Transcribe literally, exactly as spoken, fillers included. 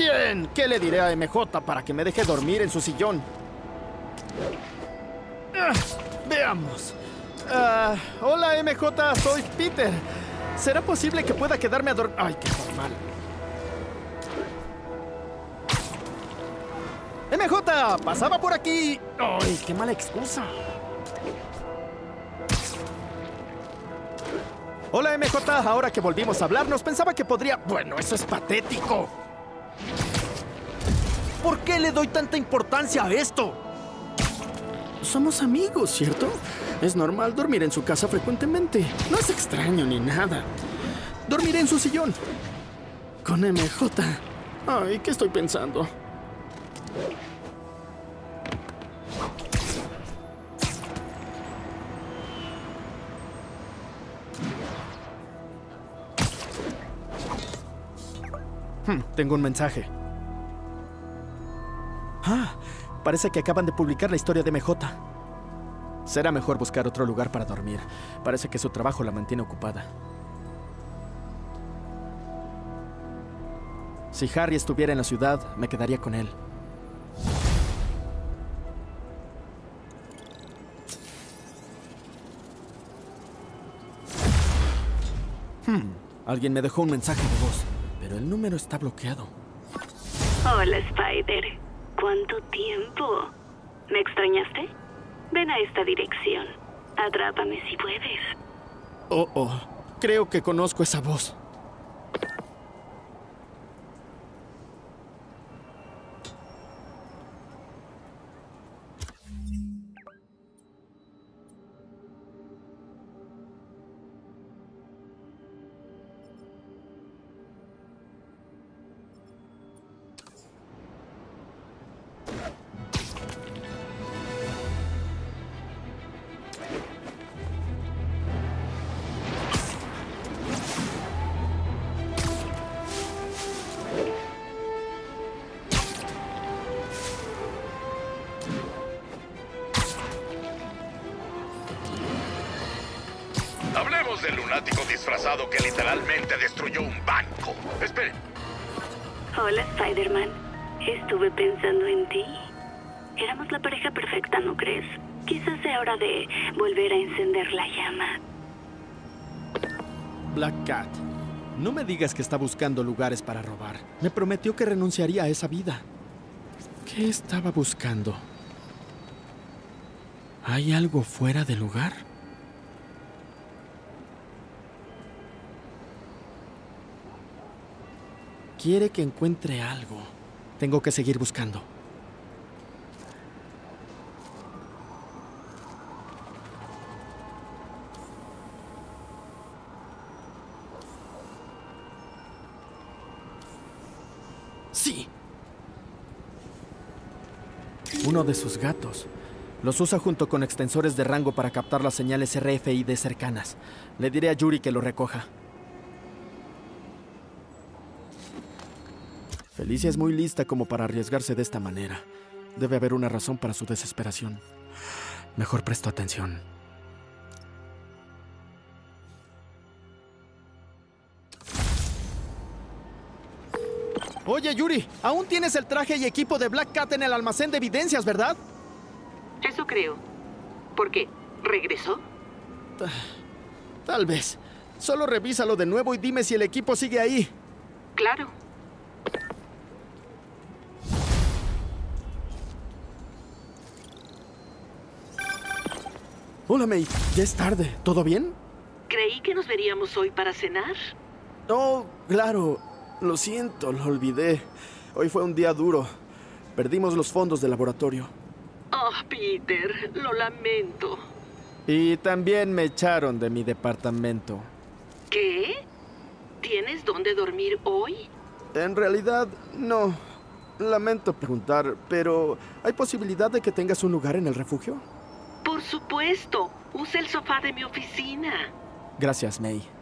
Bien, ¿qué le diré a M J para que me deje dormir en su sillón? Ah, veamos. Ah, hola, M J, soy Peter. ¿Será posible que pueda quedarme a dormir? Ay, qué formal. M J, pasaba por aquí. Ay, qué mala excusa. Hola, M J, ahora que volvimos a hablarnos, pensaba que podría... Bueno, eso es patético. ¿Por qué le doy tanta importancia a esto? Somos amigos, ¿cierto? Es normal dormir en su casa frecuentemente. No es extraño ni nada. Dormiré en su sillón. Con M J. Ay, ¿qué estoy pensando? Hmm, tengo un mensaje. Ah, parece que acaban de publicar la historia de M J. Será mejor buscar otro lugar para dormir. Parece que su trabajo la mantiene ocupada. Si Harry estuviera en la ciudad, me quedaría con él. Hmm, alguien me dejó un mensaje de voz, pero el número está bloqueado. Hola, Spider. ¿Cuánto tiempo? ¿Me extrañaste? Ven a esta dirección. Atrápame si puedes. Oh, oh. Creo que conozco esa voz. Hablemos del lunático disfrazado que literalmente destruyó un banco. Espere. Hola, Spider-Man. Estuve pensando en ti. Éramos la pareja perfecta, ¿no crees? Quizás sea hora de volver a encender la llama. Black Cat, no me digas que está buscando lugares para robar. Me prometió que renunciaría a esa vida. ¿Qué estaba buscando? ¿Hay algo fuera de lugar? Quiere que encuentre algo. Tengo que seguir buscando. ¡Sí! Uno de sus gatos. Los usa junto con extensores de rango para captar las señales R F I D cercanas. Le diré a Yuri que lo recoja. Felicia es muy lista como para arriesgarse de esta manera. Debe haber una razón para su desesperación. Mejor presto atención. Oye, Yuri, aún tienes el traje y equipo de Black Cat en el almacén de evidencias, ¿verdad? Eso creo. ¿Por qué? ¿Regresó? Tal vez. Solo revísalo de nuevo y dime si el equipo sigue ahí. Claro. Hola, May. Ya es tarde. ¿Todo bien? Creí que nos veríamos hoy para cenar. Oh, claro. Lo siento, lo olvidé. Hoy fue un día duro. Perdimos los fondos del laboratorio. Oh, Peter, lo lamento. Y también me echaron de mi departamento. ¿Qué? ¿Tienes dónde dormir hoy? En realidad, no. Lamento preguntar, pero ¿hay posibilidad de que tengas un lugar en el refugio? Por supuesto. Usa el sofá de mi oficina. Gracias, May.